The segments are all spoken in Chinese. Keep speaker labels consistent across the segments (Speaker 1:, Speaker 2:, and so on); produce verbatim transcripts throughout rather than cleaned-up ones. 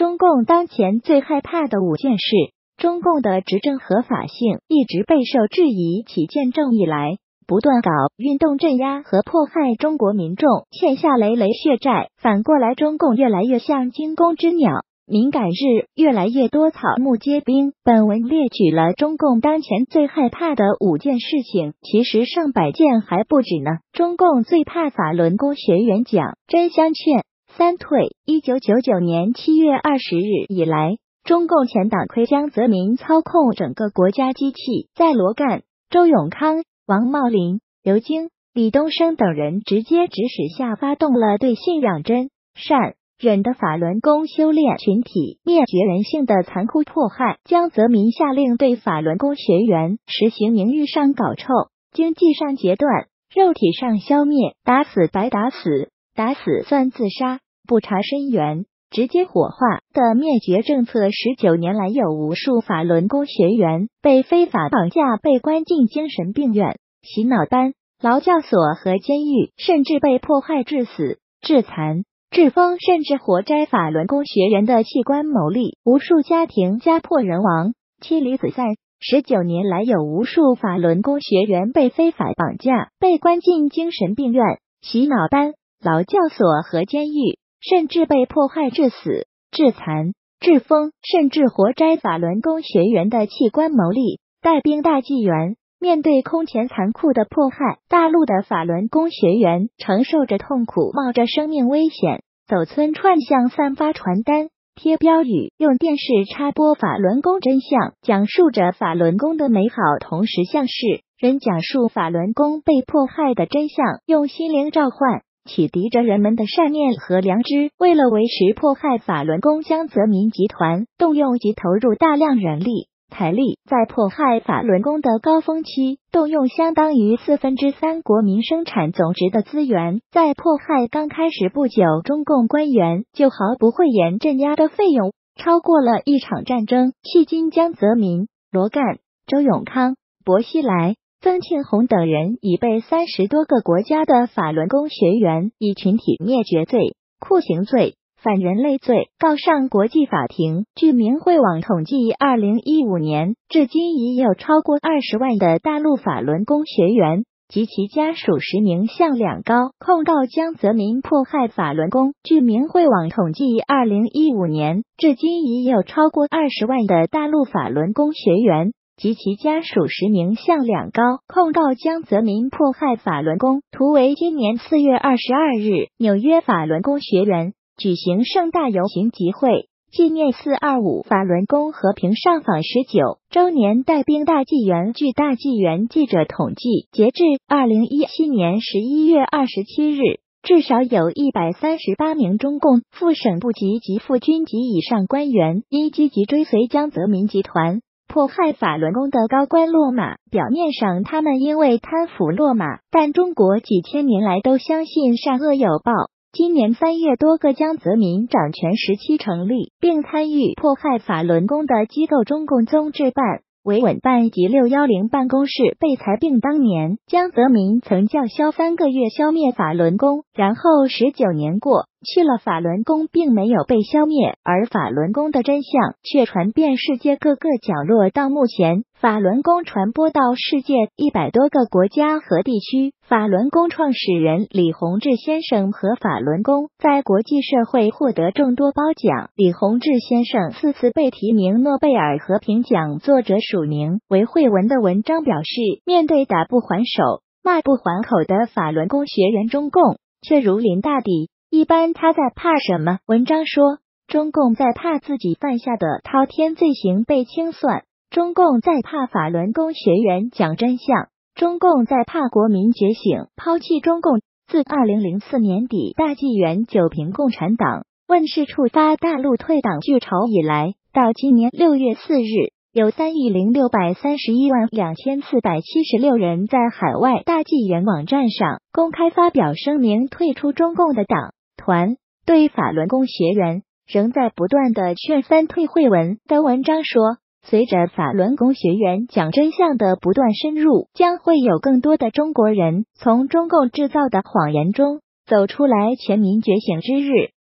Speaker 1: 中共当前最害怕的五件事。中共的执政合法性一直备受质疑，其建政以来不断搞运动镇压和迫害中国民众，欠下累累血债。反过来，中共越来越像惊弓之鸟，敏感日越来越多草木皆兵。本文列举了中共当前最害怕的五件事情，其实上百件还不止呢。中共最怕法轮功学员讲真相劝三退。一九九九年七月二十日以来，中共前党魁江泽民操控整个国家机器，在罗干、周永康、王茂林、刘京、李东生等人直接指使下，发动了对信仰真、善、忍的法轮功修炼群体灭绝人性的残酷迫害。江泽民下令对法轮功学员实行名誉上搞臭，经济上截断，肉体上消灭，打死白打死，打死算自杀，不查身源直接火化的灭绝政策。十九年来，有无数法轮功学员被非法绑架，被关进精神病院、洗脑班、劳教所和监狱，甚至被迫害致死、致残、致疯，甚至活摘法轮功学员的器官牟利，无数家庭家破人亡，妻离子散。十九年来，有无数法轮功学员被非法绑架，被关进精神病院、洗脑班、劳教所和监狱，甚至被迫害致死、致残、致疯，甚至活摘法轮功学员的器官牟利。带兵大纪元面对空前残酷的迫害，大陆的法轮功学员承受着痛苦，冒着生命危险，走村串巷，散发传单、贴标语，用电视插播法轮功真相，讲述着法轮功的美好，同时向世人讲述法轮功被迫害的真相，用心灵召唤启迪着人们的善念和良知。为了维持迫害法轮功，江泽民集团动用及投入大量人力财力，在迫害法轮功的高峰期，动用相当于四分之三国民生产总值的资源。在迫害刚开始不久，中共官员就毫不讳言镇压的费用超过了一场战争。迄今，江泽民、罗干、周永康、薄熙来、曾庆红等人已被三十多个国家的法轮功学员以群体灭绝罪、酷刑罪、反人类罪告上国际法庭。据明慧网统计，二零一五年至今已有超过二十万的大陆法轮功学员及其家属实名向两高，控告江泽民迫害法轮功。据明慧网统计，二零一五年至今已有超过二十万的大陆法轮功学员及其家属实名向两高，控告江泽民迫害法轮功。图为今年四月二十二日，纽约法轮功学员举行盛大游行集会，纪念四二五法轮功和平上访十九周年带兵大纪元。据大纪元记者统计，截至二零一七年十一月二十七日，至少有一百三十八名中共副省部级及副军级以上官员因积极追随江泽民集团迫害法轮功的高官落马。表面上他们因为贪腐落马，但中国几千年来都相信善恶有报。今年三月，多个江泽民掌权时期成立并参与迫害法轮功的机构，中共综治办、维稳办及六一零办公室被裁并。当年江泽民曾叫嚣三个月消灭法轮功，然后十九年过去了，法轮功并没有被消灭，而法轮功的真相却传遍世界各个角落。到目前，法轮功传播到世界一百多个国家和地区。法轮功创始人李洪志先生和法轮功在国际社会获得众多褒奖。李洪志先生四次被提名诺贝尔和平奖，作者署名为慧文的文章表示，面对打不还手、骂不还口的法轮功学员，中共却如临大敌。一般他在怕什么？文章说，中共在怕自己犯下的滔天罪行被清算，中共在怕法轮功学员讲真相，中共在怕国民觉醒，抛弃中共。自二零零四年底大纪元九评共产党问世，触发大陆退党巨潮以来，到今年六月四日，有三亿零六百三十一万两千四百七十六人在海外大纪元网站上公开发表声明，退出中共的党团。对法轮功学员仍在不断的劝分退。慧文的文章说，随着法轮功学员讲真相的不断深入，将会有更多的中国人从中共制造的谎言中走出来。全民觉醒之日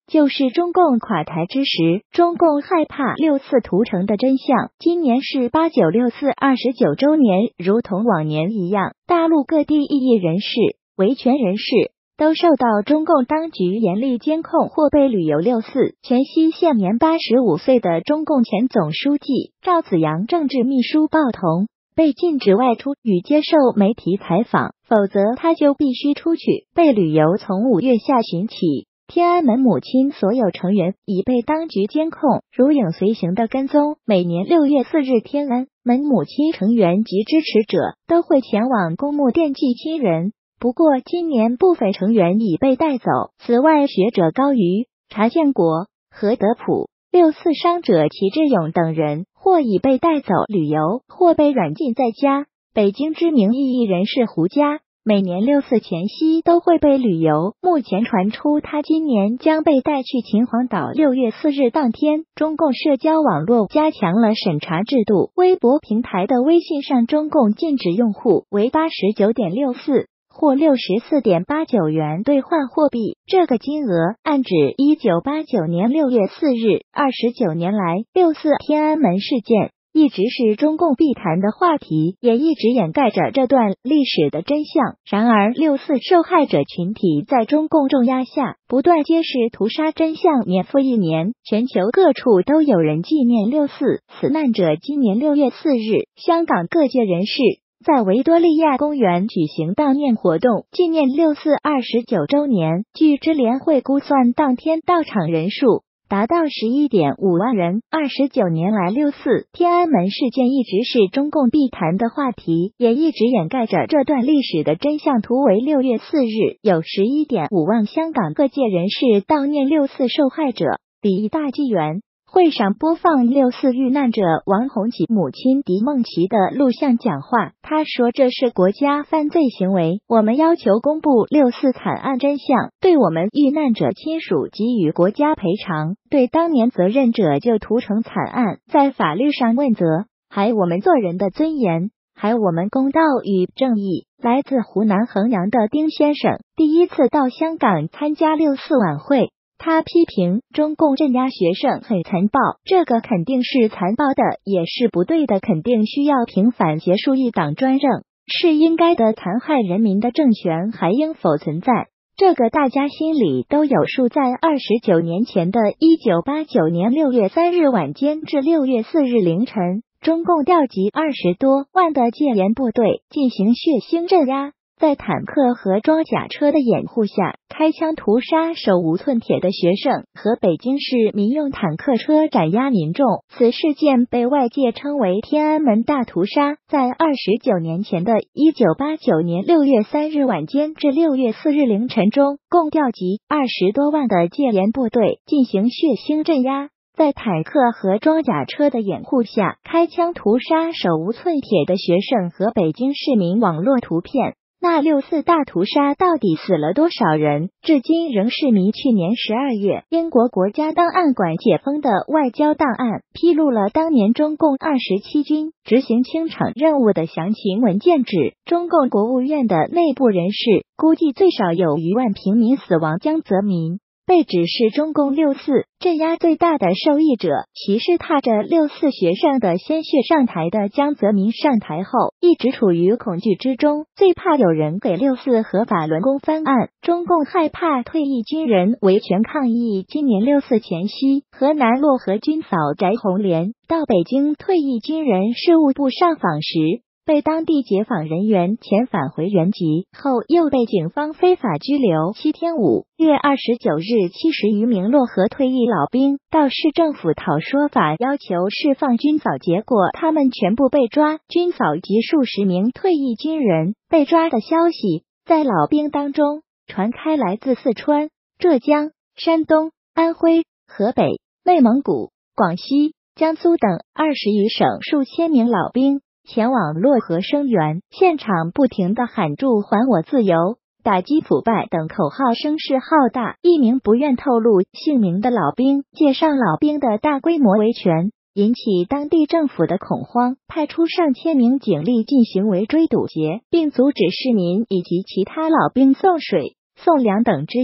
Speaker 1: 就是中共垮台之时，中共害怕六四屠城的真相。今年是八九六四二十九周年，如同往年一样，大陆各地异议人士、维权人士都受到中共当局严厉监控或被旅游六四。全溪现年八十五岁的中共前总书记赵紫阳政治秘书鲍同被禁止外出与接受媒体采访，否则他就必须出去。被旅游从五月下旬起，天安门母亲所有成员已被当局监控，如影随形的跟踪。每年六月四日，天安门母亲成员及支持者都会前往公墓惦记亲人。不过，今年部分成员已被带走。此外，学者高瑜、查建国、何德普、六四伤者齐志勇等人或已被带走旅游，或被软禁在家。北京知名异议人士胡佳每年六四前夕都会被旅游，目前传出他今年将被带去秦皇岛。六月四日当天，中共社交网络加强了审查制度，微博平台的微信上中共禁止用户为八十九点六四或六十四点八九元兑换货币，这个金额暗指一九八九年六月四日，二十九年来，六四天安门事件一直是中共必谈的话题，也一直掩盖着这段历史的真相。然而，六四受害者群体在中共重压下，不断揭示屠杀真相。年复一年，全球各处都有人纪念六四死难者。今年六月四日，香港各界人士在维多利亚公园举行悼念活动，纪念六四二十九周年。据支联会估算，当天到场人数达到十一点五万人。二十九年来，六四天安门事件一直是中共必谈的话题，也一直掩盖着这段历史的真相。图为六月四日，有十一点五万香港各界人士悼念六四受害者。礼仪大纪元会上播放六四遇难者王洪琦母亲狄梦琪的录像讲话，他说：“这是国家犯罪行为，我们要求公布六四惨案真相，对我们遇难者亲属给予国家赔偿，对当年责任者就屠城惨案在法律上问责，还我们做人的尊严，还我们公道与正义。”来自湖南衡阳的丁先生第一次到香港参加六四晚会。他批评中共镇压学生很残暴，这个肯定是残暴的，也是不对的，肯定需要平反结束一党专政，是应该的。残害人民的政权还应否存在？这个大家心里都有数。在二十九年前的一九八九年六月三日晚间至六月四日凌晨，中共调集二十多万的戒严部队进行血腥镇压，在坦克和装甲车的掩护下，开枪屠杀手无寸铁的学生和北京市民用坦克车斩压民众。此事件被外界称为天安门大屠杀。在二十九年前的一九八九年六月三日晚间至六月四日凌晨中，共调集二十多万的戒严部队进行血腥镇压，在坦克和装甲车的掩护下，开枪屠杀手无寸铁的学生和北京市民。网络图片。那六四大屠杀到底死了多少人，至今仍是谜。去年十二月，英国国家档案馆解封的外交档案披露了当年中共二十七军执行清场任务的详情文件，指中共国务院的内部人士估计最少有逾万平民死亡。江泽民被指是中共六四镇压最大的受益者，其是踏着六四学生的鲜血上台的。江泽民上台后一直处于恐惧之中，最怕有人给六四合法轮功翻案。中共害怕退役军人维权抗议。今年六四前夕，河南漯河军嫂翟红莲到北京退役军人事务部上访时，被当地解放人员遣返回原籍后，又被警方非法拘留七天。五月二十九日，七十余名漯河退役老兵到市政府讨说法，要求释放军嫂，结果他们全部被抓。军嫂及数十名退役军人被抓的消息在老兵当中传开，来自四川、浙江、山东、安徽、河北、内蒙古、广西、江苏等二十余省数千名老兵前往漯河声援，现场不停地喊住还我自由、打击腐败等口号，声势浩大。一名不愿透露姓名的老兵介绍老兵的大规模维权，引起当地政府的恐慌，派出上千名警力进行围追堵截，并阻止市民以及其他老兵送水、送粮等支援。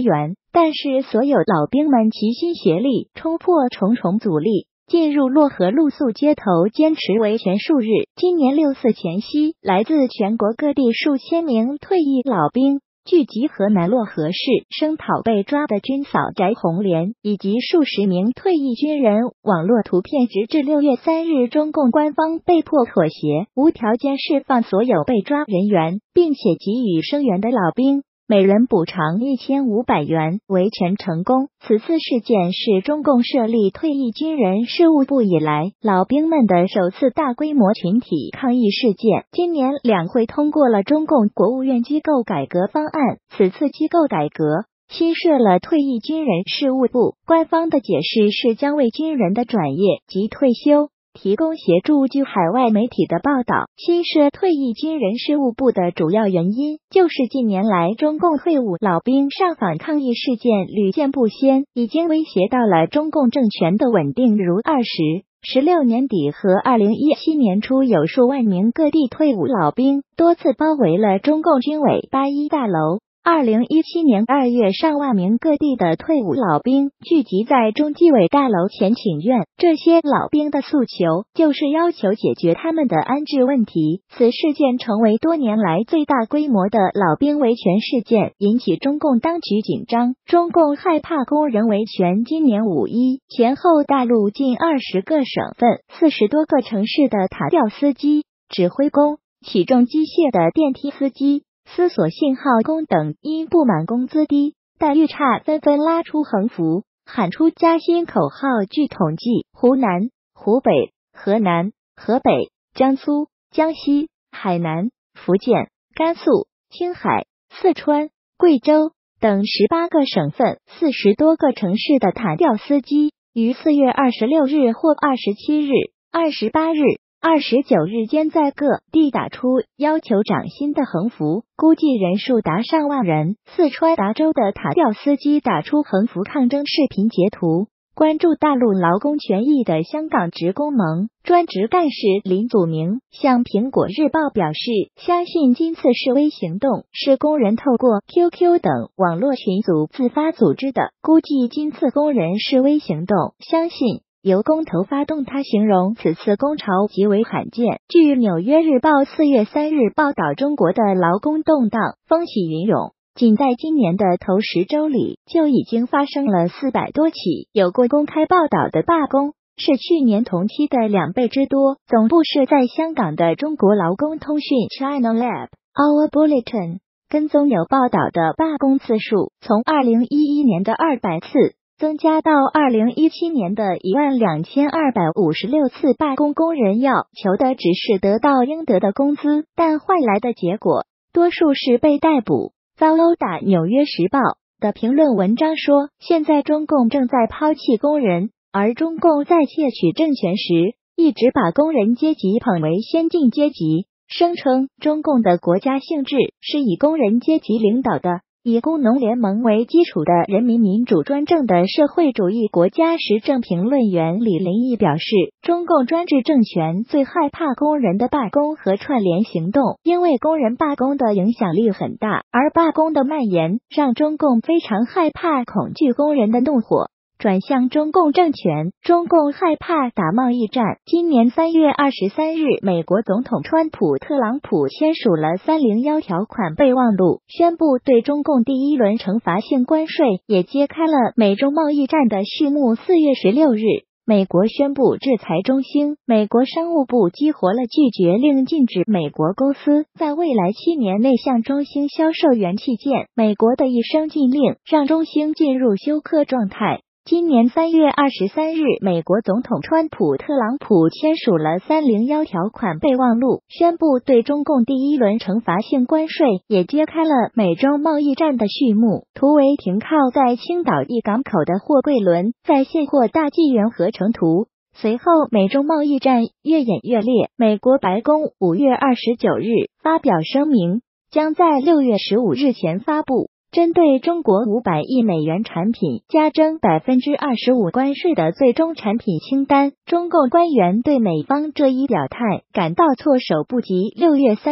Speaker 1: 但是所有老兵们齐心协力，冲破重重阻力，进入洛河露宿街头，坚持维权数日。今年六四前夕，来自全国各地数千名退役老兵聚集河南漯河市，声讨被抓的军嫂翟红莲以及数十名退役军人。网络图片，直至六月三日，中共官方被迫妥协，无条件释放所有被抓人员，并且给予声援的老兵每人补偿一千五百元，维权成功。此次事件是中共设立退役军人事务部以来，老兵们的首次大规模群体抗议事件。今年两会通过了中共国务院机构改革方案，此次机构改革新设了退役军人事务部，官方的解释是将为军人的转业及退休提供协助。据海外媒体的报道，新设退役军人事务部的主要原因就是近年来中共退伍老兵上访抗议事件屡见不鲜，已经威胁到了中共政权的稳定。如二十、十六年底和二零一七年初，有数万名各地退伍老兵多次包围了中共军委八一大楼。二零一七年二月，上万名各地的退伍老兵聚集在中纪委大楼前请愿，这些老兵的诉求就是要求解决他们的安置问题。此事件成为多年来最大规模的老兵维权事件，引起中共当局紧张。中共害怕工人维权。今年五一前后，大陆近二十个省份、四十多个城市的塔吊司机、指挥工、起重机械的电梯司机、司所信号工等因不满工资低、待遇差，纷纷拉出横幅，喊出加薪口号。据统计，湖南、湖北、河南、河北、江苏、江西、海南、福建、甘肃、青海、四川、贵州等十八个省份、四十多个城市的塔吊司机于四月二十六日或二十七日、二十八日、二十九日间在各地打出要求涨薪的横幅，估计人数达上万人。四川达州的塔吊司机打出横幅抗争视频截图。关注大陆劳工权益的香港职工盟专职干事林祖明向苹果日报表示，相信今次示威行动是工人透过 Q Q 等网络群组自发组织的，估计今次工人示威行动相信由工头发动。他形容此次工潮极为罕见。据纽约日报四月三日报道，中国的劳工动荡风起云涌，仅在今年的头十周里就已经发生了四百多起有过公开报道的罢工，是去年同期的两倍之多。总部设在香港的中国劳工通讯 China Lab Our Bulletin 跟踪有报道的罢工次数，从二零一一年的二百次增加到二零一七年的一万两千二百五十六次。罢工工人要求的只是得到应得的工资，但换来的结果多数是被逮捕、遭殴打。纽约时报的评论文章说，现在中共正在抛弃工人，而中共在窃取政权时一直把工人阶级捧为先进阶级，声称中共的国家性质是以工人阶级领导的，以工农联盟为基础的人民民主专政的社会主义国家。时政评论员李林义表示，中共专制政权最害怕工人的罢工和串联行动，因为工人罢工的影响力很大，而罢工的蔓延让中共非常害怕，恐惧工人的怒火转向中共政权。中共害怕打贸易战。今年三月二十三日，美国总统川普特朗普签署了三零一条款备忘录，宣布对中共第一轮惩罚性关税，也揭开了美中贸易战的序幕。四月十六日，美国宣布制裁中兴，美国商务部激活了拒绝令，禁止美国公司在未来七年内向中兴销售元器件。美国的一声禁令让中兴进入休克状态。今年三月二十三日，美国总统川普特朗普签署了三零一条款备忘录，宣布对中共第一轮惩罚性关税，也揭开了美中贸易战的序幕。图为停靠在青岛一港口的货柜轮在卸货大纪元合成图。随后美中贸易战越演越烈，美国白宫五月二十九日发表声明，将在六月十五日前发布针对中国五百亿美元产品加征 百分之二十五 关税的最终产品清单。中共官员对美方这一表态感到措手不及。六月三日，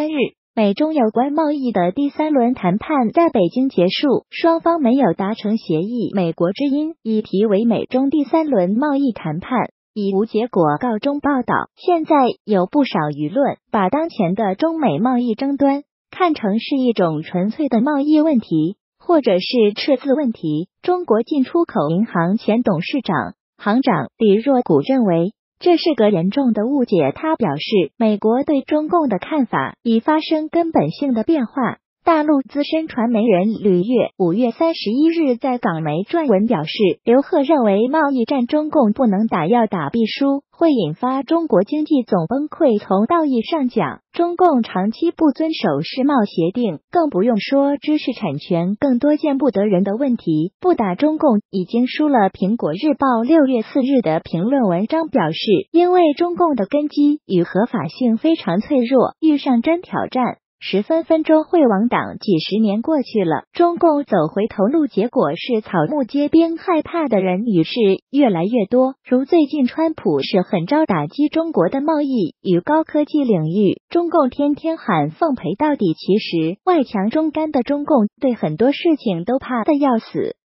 Speaker 1: 美中有关贸易的第三轮谈判在北京结束，双方没有达成协议。美国之音以题为美中第三轮贸易谈判以无结果告终报道。现在有不少舆论把当前的中美贸易争端看成是一种纯粹的贸易问题，或者是赤字问题。中国进出口银行前董事长、行长李若谷认为，这是个严重的误解。他表示，美国对中共的看法已发生根本性的变化。大陆资深传媒人吕越五月三十一日在港媒撰文表示，刘鹤认为贸易战中共不能打要打必输，会引发中国经济总崩溃。从道义上讲，中共长期不遵守世贸协定，更不用说知识产权更多见不得人的问题，不打中共已经输了。苹果日报六月四日的评论文章表示，因为中共的根基与合法性非常脆弱，遇上真挑战十分分钟会亡党。几十年过去了，中共走回头路，结果是草木皆兵，害怕的人与事越来越多。如最近川普是狠招打击中国的贸易与高科技领域，中共天天喊奉陪到底，其实外强中干的中共对很多事情都怕得要死。